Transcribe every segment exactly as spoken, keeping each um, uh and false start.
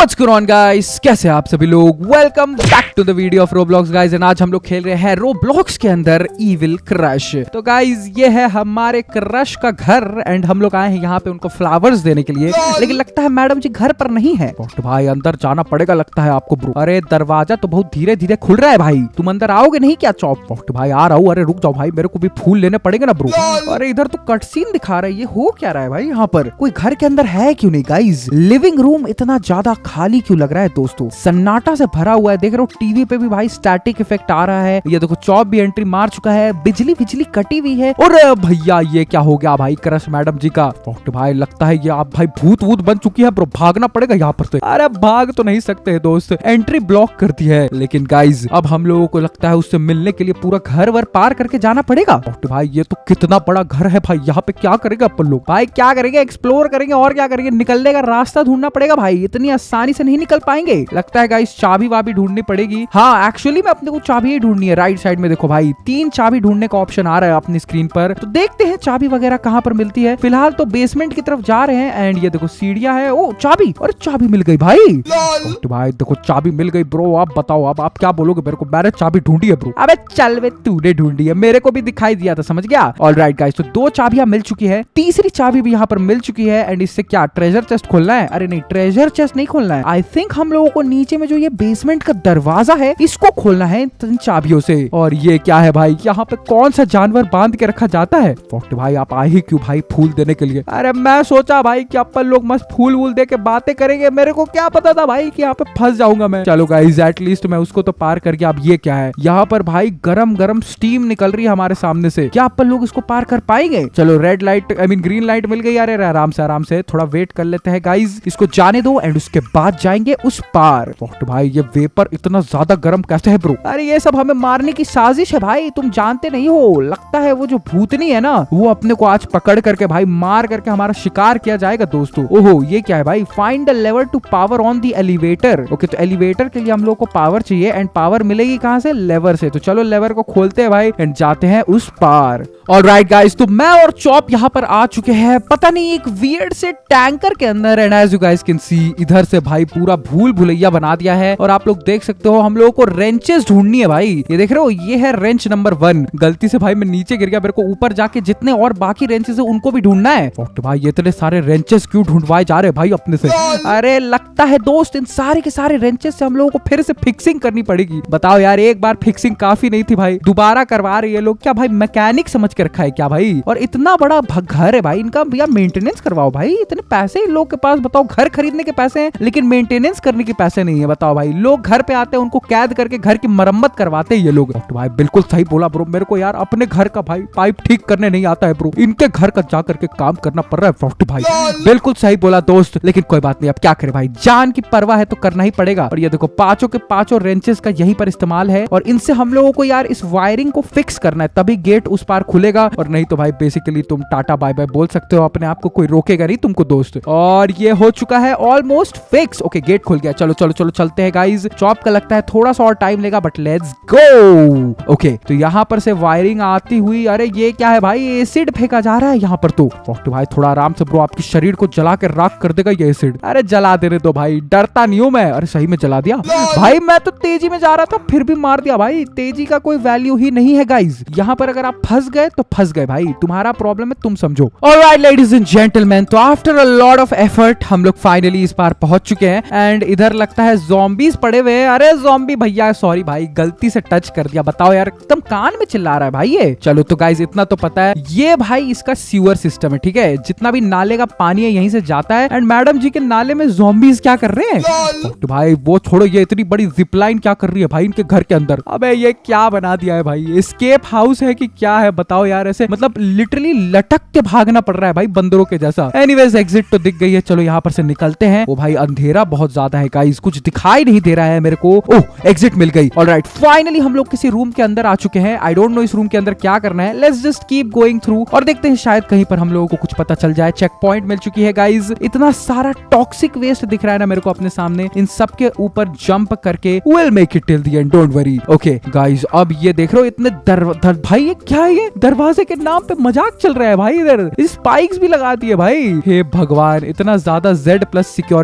What's going on guys, कैसे आप सभी लोग। Welcome back to the video of Roblox guys. And आज हम लोग खेल रहे हैं रोब्लॉक्स के अंदर इविल क्रश। तो गाइस ये है हमारे क्रश का घर एंड हम लोग आए हैं यहाँ पे उनको फ्लावर्स देने के लिए, लेकिन लगता है मैडम जी घर पर नहीं है। तो भाई अंदर जाना पड़ेगा लगता है आपको ब्रो। अरे दरवाजा तो बहुत धीरे धीरे खुल रहा है भाई, तुम अंदर आओगे नहीं क्या चौप? तो भाई आ रहा हूँ। अरे रुक जाओ भाई, मेरे को भी फूल लेने पड़ेंगे ना ब्रो। अरे इधर तो कट सीन दिखा रहा है, ये हो क्या रहा है भाई? यहाँ पर कोई घर के अंदर है क्यों नहीं गाइस? लिविंग रूम इतना ज्यादा खाली क्यों लग रहा है दोस्तों? सन्नाटा से भरा हुआ है। देख रहे हो टीवी पे भी भाई स्टैटिक इफेक्ट आ रहा है। ये देखो चौप भी एंट्री मार चुका है, बिजली बिजली कटी हुई है। और भैया ये क्या हो गया भाई क्रश मैडम जी का? तो भाई लगता है ये आप भाई भूत वूत बन चुकी है ब्रो, भागना पड़ेगा यहाँ पर से। अरे भाग तो नहीं सकते दोस्त, एंट्री ब्लॉक कर दी है। लेकिन गाइज अब हम लोगों को लगता है उससे मिलने के लिए पूरा घर वर पार करके जाना पड़ेगा। तो भाई ये तो कितना बड़ा घर है भाई, यहाँ पे क्या करेगा अपन लोग? भाई क्या करेंगे? एक्सप्लोर करेंगे और क्या करेंगे? निकलने का रास्ता ढूंढना पड़ेगा भाई, इतनी आसानी से नहीं निकल पाएंगे। लगता है गाइस चाबी वाबी ढूंढनी पड़ेगी। हाँ एक्चुअली में अपने को चाबी ही ढूंढनी है। राइट साइड में देखो भाई तीन चाबी ढूंढने का ऑप्शन आ रहा है अपनी स्क्रीन पर, तो देखते हैं चाबी वगैरह कहाँ पर मिलती है। फिलहाल तो बेसमेंट की तरफ जा रहे हैं एंड ये देखो सीढ़ियां है। ओ चाबी, और चाबी मिल गई भाई। तो भाई देखो चाबी मिल गई ब्रो। आप बताओ अब आप क्या बोलोगे मेरे को? मैंने चाबी ढूंढी है ब्रो। अबे चल वे, तूने ढूंढी है, मेरे को भी दिखाई दिया था, समझ गया। ऑलराइट गाइस, तो दो चाबियां मिल चुकी है, तीसरी चाबी भी यहाँ पर मिल चुकी है। एंड इससे क्या ट्रेजर चेस्ट खोलना है? अरे नहीं, ट्रेजर चेस्ट नहीं खोलना है। आई थिंक हम लोगों को नीचे में जो ये बेसमेंट का दरवाजा है इसको खोलना है इन चाबियों से। और ये क्या है भाई? यहाँ पे कौन सा जानवर बांध के रखा जाता है? तो भाई आप आए ही क्यों भाई फूल देने के लिए? अरे मैं सोचा भाई कि अपन लोग मस्त फूल वूल दे के बातें करेंगे, मेरे को क्या पता था भाई कि यहाँ पे फंस जाऊंगा मैं। चलो गाइस एटलीस्ट मैं उसको तो पार कर गया। अब ये क्या है? यहाँ पर भाई गरम गरम स्टीम निकल रही है हमारे सामने से, क्या अपन लोग इसको पार कर पाएंगे? चलो red light I mean green light मिल गई। अरे आराम से आराम से थोड़ा वेट कर लेते हैं गाइस, इसको जाने दो एंड उसके बाद जाएंगे उस पार। तो भाई ये वेपर इतना ज्यादा गर्म कैसे है ब्रो? अरे ये सब हमें मारने की साजिश है भाई, तुम जानते नहीं हो। लगता है वो जो भूतनी है ना, वो अपने को आज पकड़ करके भाई मार करके हमारा शिकार किया जाएगा दोस्तों। ओहो ये क्या है भाई? Find the lever to power on the elevator. Okay तो एलिवेटर के लिए हम लोग को पावर चाहिए एंड पावर मिलेगी कहाँ से? लेवर से। तो चलो लेवर को खोलते हैं भाई एंड जाते हैं उस पार। ऑलराइट गाइस, तो मैं और चॉप यहाँ पर आ चुके हैं पता नहीं एक वियर्ड से टैंकर के अंदर। And as you guys can see इधर से भाई पूरा भूल भुलैया बना दिया है। और आप लोग देख सकते हो हम लोगों को रेंचेस ढूंढनी है भाई। ये देख रहे हो, ये है रेंच नंबर वन। गलती से भाई मैं नीचे गिर गया, मेरे को ऊपर जाके जितने और बाकी रेंचेस है उनको भी ढूंढना है। तो भाई ये इतने सारे रेंचेस क्यों ढूंढवाए जा रहे भाई अपने से? अरे लगता है दोस्त इन सारे के सारे रेंचेस से हम लोगों को फिर से फिक्सिंग करनी पड़ेगी। बताओ यार, एक बार फिक्सिंग काफी नहीं थी भाई, दोबारा करवा रहे ये लोग। क्या भाई मैकेनिक समझ के रखा है क्या भाई? और इतना बड़ा घर है भाई, इनका भैया मेंटेनेंस करवाओ भाई। इतने पैसे इन लोग के पास, बताओ घर खरीदने के पैसे हैं लेकिन मेंटेनेंस करने के पैसे नहीं है। बताओ भाई, लोग घर पे आते हैं उनको कैद करके घर की मरम्मत करवाते हैं ये लोग। तो भाई बिल्कुल सही बोला ब्रो, मेरे को यार अपने घर का भाई पाइप ठीक करने नहीं आता है ब्रो, इनके घर का जा करके काम करना पड़ रहा है। भाई बिल्कुल सही बोला दोस्त, लेकिन कोई बात नहीं, अब क्या करे भाई, जान की परवाह है तो करना ही पड़ेगा। और ये देखो पांचों के पांचों रेंचेस का यहीं पर इस्तेमाल है और इनसे हम लोगों को यार इस वायरिंग को फिक्स करना है, तभी गेट उस पार खुलेगा। और नहीं तो भाई बेसिकली तुम टाटा बाय बाय बोल सकते हो अपने आप को, कोई रोकेगा नहीं तुमको दोस्त। और ये हो चुका है ऑलमोस्ट फिक्स। ओके गेट खुल गया, चलो चलो चलो चलते हैं गाइज। चॉप का लगता है थोड़ा सा और टाइम लेगा बट लेट्स गो। ओके तो यहाँ पर से वायरिंग आती हुई, अरे ये क्या है भाई? एसिड फेंका जा रहा है यहाँ पर। तो तो भाई थोड़ा आराम से ब्रो, आपकी शरीर को जला के राख कर देगा ये एसिड। अरे जला देने दो भाई, डरता नहीं हूँ मैं। अरे सही में जला दिया भाई, मैं तो तेजी में जा रहा था फिर भी मार दिया भाई। तेजी का कोई वैल्यू ही नहीं है गाइज यहाँ पर। अगर आप फंस गए तो फंस गए भाई, तुम्हारा प्रॉब्लम है, तुम समझो। ऑलराइट लेडीज एंड जेंटलमैन, तो after a lot of effort हम लोग फाइनली इस पार पहुंच चुके हैं। एंड इधर लगता है ज़ॉम्बीज पड़े हुए। अरे ज़ॉम्बी भैया सॉरी भाई, गलती से टच कर दिया। बताओ यार, एकदम कान में चिल्ला रहा है भाई ये। चलो तो गाइज इतना तो पता है, ये भाई इसका सीवर सिस्टम है, ठीक है? जितना भी नाले का पानी है यहीं से जाता है। एंड मैडम जी के नाले में ज़ॉम्बीज क्या कर रहे हैं? तो भाई वो छोड़ो, ये इतनी बड़ी जिपलाइन क्या कर रही है भाई इनके घर के अंदर? अबे ये क्या बना दिया है भाई? एस्केप हाउस है कि क्या है? बताओ यार, ऐसे मतलब लिटरली लटक के भागना पड़ रहा है भाई बंदरों के जैसा। एनीवेज एग्जिट तो दिख गई है, चलो यहाँ पर से निकलते हैं। वो भाई अंधेरा बहुत ज्यादा है गाइस, कुछ दिखाई नहीं दे रहा है मेरे को। ओह एग्जिट मिल गई। ऑलराइट फाइनली हम लोग किसी रूम के अंदर आ चुके हैं। आई डोंट नो इस रूम के अंदर क्या करना है, let's just keep going through और देखते हैं शायद कहीं पर हम लोगों को कुछ पता चल जाए। चेक पॉइंट मिल चुकी है गाइज। इतना सारा टॉक्सिक वेस्ट दिख रहा है ना मेरे को अपने सामने, इन सब के ऊपर जंप करके will make it till the end, don't worry. Okay guys अब ये देख रहे हो इतने दर, दर भाई ये क्या है? ये दरवाजे के नाम पे मजाक चल रहा है भाई, इधर स्पाइक्स भी लगा दिए भाई। हे भगवान, इतना ज्यादा जेड प्लस सिक्योरिटी वो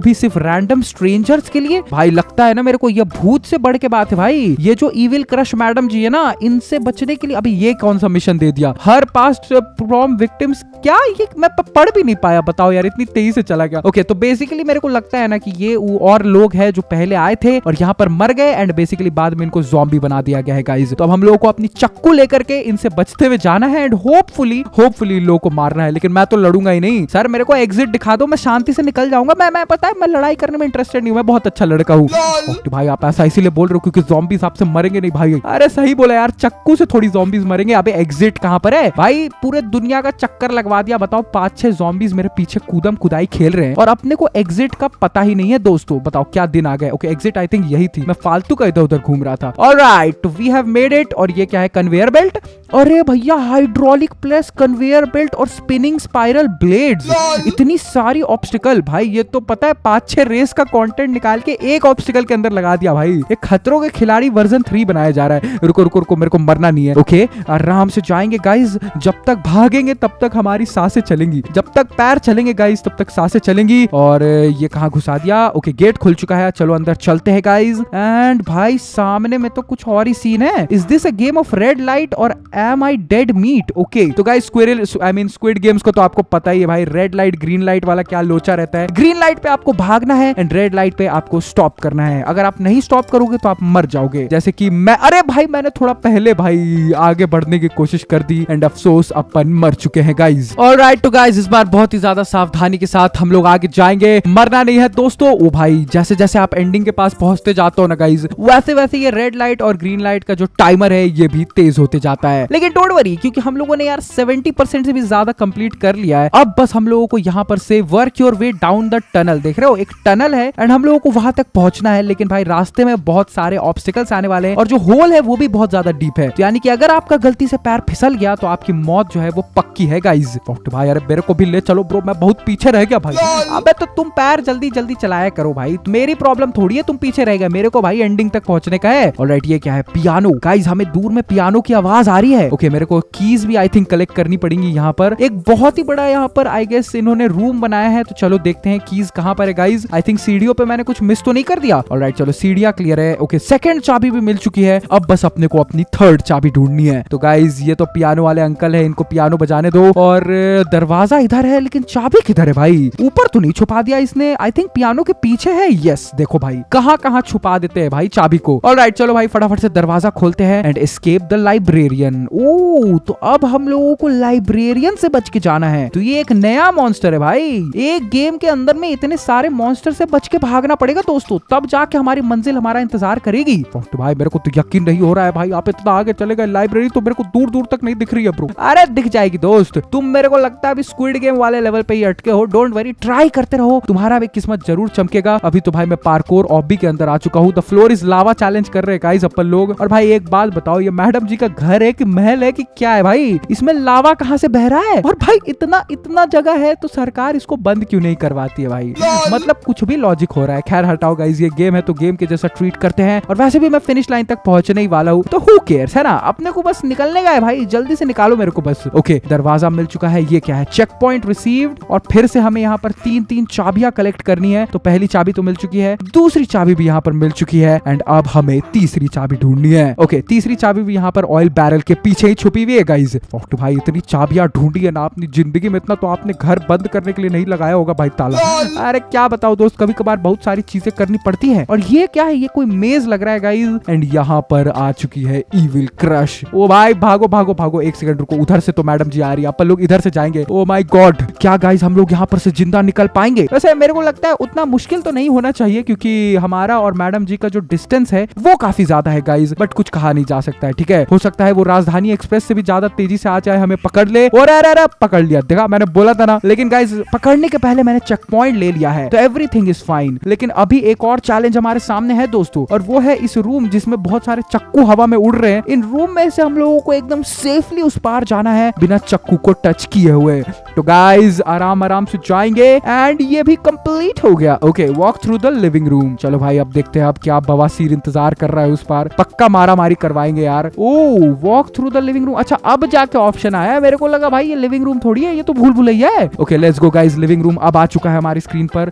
भी सिर्फ रैंडम स्ट्रेंजर्स के लिए। भाई लगता है ना मेरे को ये भूत से बढ़ के बात है भाई। ये जो इविल क्रश मैडम जी है ना, इनसे बचने के लिए अभी ये कौन सा मिशन दे दिया, हर पास्ट फ्रॉम विक्टिम्स। क्या ये मैं पढ़ भी नहीं पाया, बताओ यार, इतनी तेजी से चला गया। ओके तो बेसिकली मेरे को लगता है ना कि ये और लोग हैं जो पहले आए थे और यहाँ पर मर गए एंड बेसिकली बाद में इनको ज़ॉम्बी बना दिया गया है गाइस। तो अब हम लोगों को अपनी चक्कू लेकर के इनसे बचते हुए जाना है एंड होपफुली होपफुली इन लोगों को मारना है। लेकिन मैं तो लड़ूंगा ही नहीं सर, मेरे को एग्जिट दिखा दो, मैं शांति से निकल जाऊंगा। मैं मैं पता है मैं लड़ाई करने में इंटरेस्टेड नहीं हूं, मैं बहुत अच्छा लड़का हूँ। भाई आप ऐसा इसीलिए बोल रहे हो क्योंकि ज़ॉम्बीज आपसे मरेंगे नहीं भाई। अरे सही बोला यार, चक्कू से थोड़ी ज़ॉम्बीज मरेंगे। अबे एग्जिट कहां पर है भाई? पूरे दुनिया का चक्कर लगवा दिया, बताओ पांच छह ज़ॉम्बीज मेरे पीछे कूदम कुदाई खेल रहे हैं और अपने को एग्जिट का पता ही नहीं है दोस्तों। बताओ क्या दिन आ गए। ओके एग्जिट आई थिंक यही थी, मैं फालतू का इधर उधर घूम रहा था। Alright we have made it. और ये क्या है? Conveyor belt. अरे भैया हाइड्रोलिक प्लस कन्वेयर बेल्ट और स्पिनिंग स्पाइरल ब्लेड्स, इतनी सारी ऑब्स्टिकल। भाई ये तो पता है पांच छह रेस का कंटेंट निकाल के एक ऑब्स्टिकल के अंदर लगा दिया भाई। एक खतरों के खिलाड़ी वर्जन थ्री बनाया जा रहा है। रुको रुको रुको, मेरे को मरना नहीं है। ओके आराम से जाएंगे गाइस, जब तक भागेंगे तब तक हमारी सांसें चलेंगी, जब तक पैर चलेंगे गाइस तब तक सांसें चलेंगी। और ये कहाँ घुसा दिया? ओके गेट खुल चुका है, चलो अंदर चलते हैं गाइस। एंड भाई सामने में तो कुछ और ही सीन है। Is this a game of red light और am I dead meat? Okay तो guys squirrel I mean squid games को तो आपको पता ही है भाई, रेड लाइट ग्रीन लाइट वाला क्या लोचा रहता है। ग्रीन लाइट पे आपको भागना है एंड रेड लाइट पे आपको स्टॉप करना है। अगर आप नहीं स्टॉप करोगे तो आप मर जाओगे, जैसे कि मैं। अरे भाई मैंने थोड़ा पहले भाई आगे बढ़ने की कोशिश कर दी एंड अफसोस अपन मर चुके हैं गाइस। ऑलराइट तो गाइस इस बार बहुत ही ज्यादा सावधानी के साथ हम लोग आगे जाएंगे, मरना नहीं है दोस्तों। ओ भाई जैसे जैसे आप एंडिंग के पास पहुंचते जाते हो ना गाइस, वैसे वैसे ये रेड लाइट और ग्रीन लाइट का जो टाइमर है ये भी तेज होते जाता है। लेकिन डोंट वरी, क्योंकि हम लोगों ने यार सेवेंटी परसेंट से भी ज्यादा कंप्लीट कर लिया है। अब बस हम लोगों को यहाँ पर से work your way down the tunnel. देख रहे हो एक टनल है एंड हम लोगों को वहां तक पहुंचना है। लेकिन भाई रास्ते में बहुत सारे ऑब्स्टिकल्स आने वाले हैं और जो होल है वो भी बहुत ज्यादा डीप है। तो यानी कि अगर आपका गलती से पैर फिसल गया तो आपकी मौत जो है वो पक्की है गाइस। भाई अरे मेरे को भी ले चलो ब्रो, मैं बहुत पीछे रह गया भाई। अबे तो तुम पैर जल्दी जल्दी चलाया करो भाई, मेरी प्रॉब्लम थोड़ी है तुम पीछे रह गए, मेरे को भाई एंडिंग तक पहुंचने का है। ऑलराइट ये क्या है? पियानो। गाइस हमें दूर में पियानो की आवाज आ रही है। ओके मेरे को कीज भी आई थिंक कलेक्ट करनी पड़ेंगी। यहाँ पर एक बहुत ही बड़ा यहाँ पर आई गेस इन्होंने रूम बनाया है, तो चलो देखते हैं कीज कहाँ पर है गाइस। आई थिंक सीढ़ियों पे मैंने कुछ मिस तो नहीं कर दिया। ऑलराइट चलो सीढ़ियां क्लियर है। ओके सेकंड चाबी भी मिल चुकी है, अब बस अपने को अपनी थर्ड चाबी ढूंढनी है। तो गाइस ये तो पियानो वाले अंकल है, इनको पियानो बजाने दो। और दरवाजा इधर है लेकिन चाबी किधर है भाई? ऊपर तो नहीं छुपा दिया इसने, आई थिंक पियानो के पीछे है। यस देखो भाई कहाँ कहाँ छुपा देते हैं भाई चाबी को। ऑलराइट चलो भाई फटाफट से दरवाजा खोलते हैं and escape the librarian. Oh तो अब हम लोगों को लाइब्रेरियन से बच के जाना है। तो ये एक नया मॉन्स्टर है भाई, एक गेम के अंदर में इतने सारे मॉन्स्टर से बच के भागना पड़ेगा दोस्तों, तब जाके हमारी मंजिल हमारा इंतजार करेगी। तो भाई मेरे को तो यकीन नहीं हो रहा है भाई, आप इतना आगे चले गए, लाइब्रेरी तो मेरे को दूर दूर तक नहीं दिख रही है ब्रो। अरे दिख जाएगी दोस्त, तुम मेरे को लगता है अभी स्क्विड गेम वाले लेवल पे ही अटके हो। डोंट वरी, ट्राई करते रहो, तुम्हारा भी किस्मत जरूर चमकेगा। अभी तो भाई मैं पार्कोर ऑब्बी के अंदर आ चुका हूँ। The floor is lava challenge कर रहे हैं गाइस अपन लोग। और भाई एक बात बताओ, ये मैडम जी का घर है कि महल है कि क्या है भाई? इसमें लावा कहाँ से बह रहा है? और भाई इतना इतना जगह है तो सरकार इसको बंद क्यों नहीं करवाती है भाई? मतलब कुछ भी लॉजिक हो रहा है। खैर हटाओ गाइस, ये गेम है तो गेम के जैसा ट्रीट करते हैं। और वैसे भी मैं फिनिश लाइन तक पहुंचने ही वाला हूँ, तो हु केयर्स है ना, अपने को बस निकलने का है भाई, जल्दी से निकालो मेरे को बस। ओके दरवाजा मिल चुका है। ये क्या है? Checkpoint received. और फिर से हमें यहाँ पर तीन तीन चाबियां कलेक्ट करनी है। तो पहली चाबी तो मिल चुकी है, दूसरी चाबी भी यहाँ पर मिल चुकी है एंड अब हमें तीसरी चाबी ढूंढनी है। ओके तीसरी चाबी भी यहाँ पर ऑयल बैरल के पीछे ही छुपी हुई है गाइस। तो भाई इतनी चाबियां ढूंढी है ना अपनी जिंदगी में, इतना तो आपने घर बंद करने के लिए नहीं लगाया होगा भाई ताला। अरे क्या बताओ दोस्त, कभी कभार बहुत सारी चीजें करनी पड़ती है। और ये क्या है? ये कोई मेज लग रहा है गाइस एंड यहाँ पर आ चुकी है इविल क्रश। ओ भाई भागो भागो भागो, एक सेकंड रुको, उधर से तो मैडम जी आ रही है, अपन लोग इधर से जाएंगे। ओ माय गॉड, क्या गाइस हम लोग यहाँ पर से जिंदा निकल पाएंगे? वैसे मेरे को लगता है उतना मुश्किल तो नहीं होना चाहिए, क्योंकि हमारा और मैडम जी का जो डिस्टेंस है वो काफी ज्यादा है गाइस। बट कुछ कहा नहीं जा सकता है, ठीक है? हो सकता है वो राजधानी एक्सप्रेस से भी ज्यादा तेजी से आ जाए, हमें पकड़ ले। और अरे अरे पकड़ लिया, देखा मैंने बोला था ना। लेकिन गाइस पकड़ने के पहले मैंने चेक पॉइंट ले लिया है, तो एवरीथिंग इज फाइन। लेकिन अभी एक और चैलेंज हमारे सामने है दोस्तों, और वो है इस रूम जिसमें बहुत सारे चक्कू हवा में उड़ रहे हैं। इन रूम में से हम लोगों को एकदम सेफली उस पार जाना है बिना चक्कू को टच किए हुए। तो गाइस आराम आराम से जाएंगे एंड ये भी कंप्लीट हो गया। Okay walk through the living room. चलो भाई अब देखते हैं अब क्या बवासीर इंतजार कर रहा है उस पार, पक्का मारा मारी करवाएंगे यार। Oh walk through the living room, अच्छा अब जाके ऑप्शन आया है। मेरे को लगा भाई ये लिविंग रूम थोड़ी है, ये तो भूल भुलैया है। Okay let's go guys, living room अब आ चुका है हमारी स्क्रीन पर।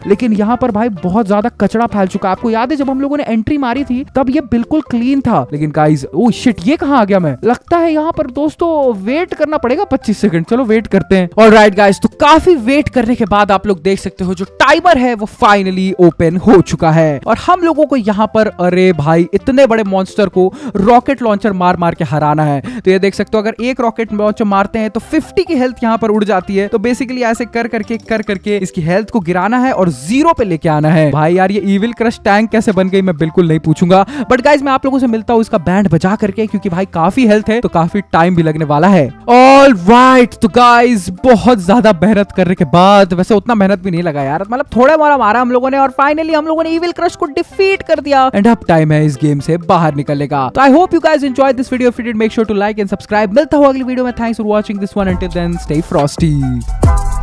लेकिन यहाँ पर भाई बहुत ज्यादा कचरा फैल चुका है। आपको याद है जब हम लोगों ने एंट्री मारी थी तब ये बिल्कुल क्लीन था, लेकिन गाइस ओह शिट, ये कहाँ आ गया मैं? लगता है यहाँ पर दोस्तों वेट करना पड़ेगा पच्चीस सेकंड। चलो वेट करते हैं। ऑलराइट गाइस, तो काफी वेट करने के बाद आप लोग देख सकते हो जो टाइमर है वो फाइनली ओपन हो चुका है और हम लोगों को यहाँ पर, अरे भाई, इतने बड़े मॉन्स्टर को रॉकेट लॉन्चर मार मार के हराना है। तो ये देख सकते हो अगर एक रॉकेट लॉन्चर मारते हैं तो पचास की हेल्थ यहाँ पर उड़ जाती है। तो बेसिकली ऐसे कर करके कर करके इसकी हेल्थ को गिराना है और जीरो पे लेके आना है। भाई यार ये इविल क्रश टैंक कैसे बन गई मैं बिल्कुल नहीं पूछूंगा, बट गाइस मैं आप लोगों से मिलता हूँ इसका बैंड बजा करके, क्योंकि भाई काफी हेल्थ है तो काफी टाइम भी लगने वाला है। ऑल राइट, तो गाइस बहुत ज्यादा मेहनत करने के बाद, वैसे उतना मेहनत भी नहीं लगा यार, मतलब थोड़ा मोड़ा मारा हम लोगों ने और फाइनली हम लोगों ने इविल क्रश को डिफीट कर दिया एंड अब टाइम है इस गेम से बाहर निकलने का। तो I hope you guys enjoyed this video. If you did, make sure to like and subscribe. मिलता हूं अगली वीडियो में। Thanks for watching this one. Until then stay Frosty.